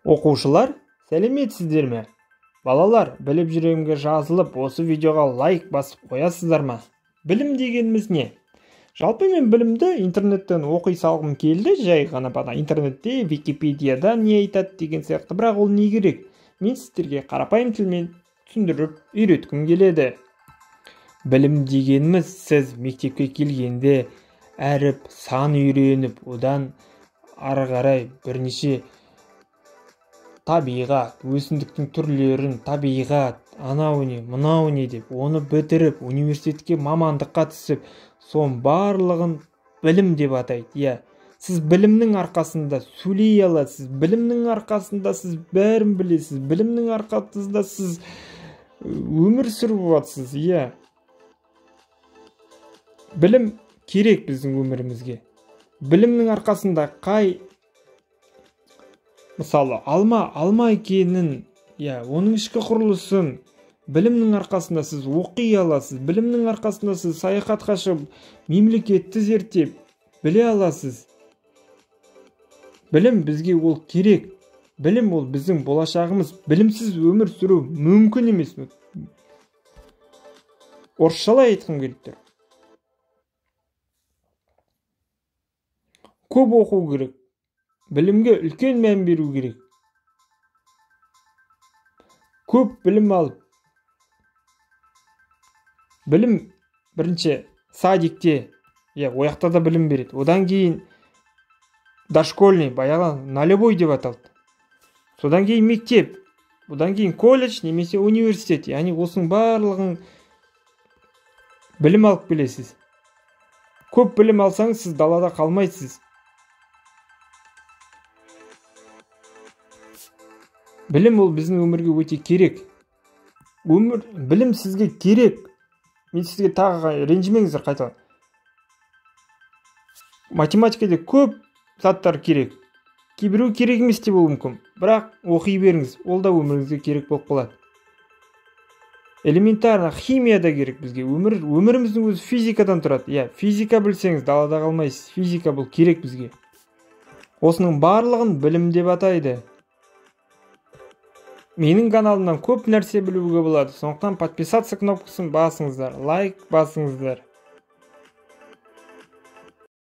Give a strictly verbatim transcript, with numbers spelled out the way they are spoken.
Оқушылар, сәлеметсіздер ме? Балалар, біліп жүрегімге жазылып, осы видеоға лайк басып қоясыздар ма? Білім дегеніміз не? Жалпы мен білімді интернеттен оқи салғым келді, жай ғана бана интернетте Википедияда не айтады деген сияқты, бірақ ол не керек? Мен сіздерге қарапайым тілмен түсіндіріп үйреткім келеді. Білім дегеніміз сіз мектепке келгенде әріп, сан үйреніп, одан ары қарай бірнеше табиғат, өсімдіктің түрлерін, табиғат, анау не, мынау не деп, оны бітіріп, университетке мамандыққа түсіп, сон барлығын білім деп атайды. Иә, сіз білімнің арқасында сөйлей аласыз, білімнің арқасында сіз бәрін білесіз, білімнің арқасында сіз өмір сүріп жатсыз. Иә, білім керек біздің өмірімізге. Білімнің арқасында қай мысалы, алма, алма екенін, я, оның ішкі құрылысын білімнің арқасында сіз оқи аласыз, білімнің арқасында сіз саяхатқа шығып, мемлекетті зерттеп, біле аласыз. Білім бізге ол керек. Білім ол біздің болашағымыз. Білімсіз өмір сүру мүмкін емес. Орысшалай айтқым келіп тұр. Көп оқу керек. Білімге үлкен мән беру керек. Көп білім алып. Білім бірінші садикте, я, ояқта да білім береді. Одан кейін дошкольный, баяғы нулевой деп аталды. Содан кейін мектеп, одан кейін колледж немесе университет. Яғни осының барлығын білім алып келесіз. Көп білім алсаңыз, сіз далада қалмайсыз. Білім ол біздің өмірге өте керек. Өмір, білім сізге керек. Мен сізге тағы ренжімеңіздер қайталап. Математикада көп заттар керек. Кейбіреу керек емес те болуы мүмкін. Бірақ оқи беріңіз, ол да өміріңізге керек болып қалады. Элементарно химияда керек бізге. Өмір, өміріміздің өзі физикадан тұрады. Иә, физика білсеңіз, далада қалмайсыз. Физика бұл керек бізге. Осының барлығын білім деп атайды. Менің каналымнан көп нәрсе білуге болады. Сондықтан подписаться кнопкасын басыңыздар, лайк басыңыздар.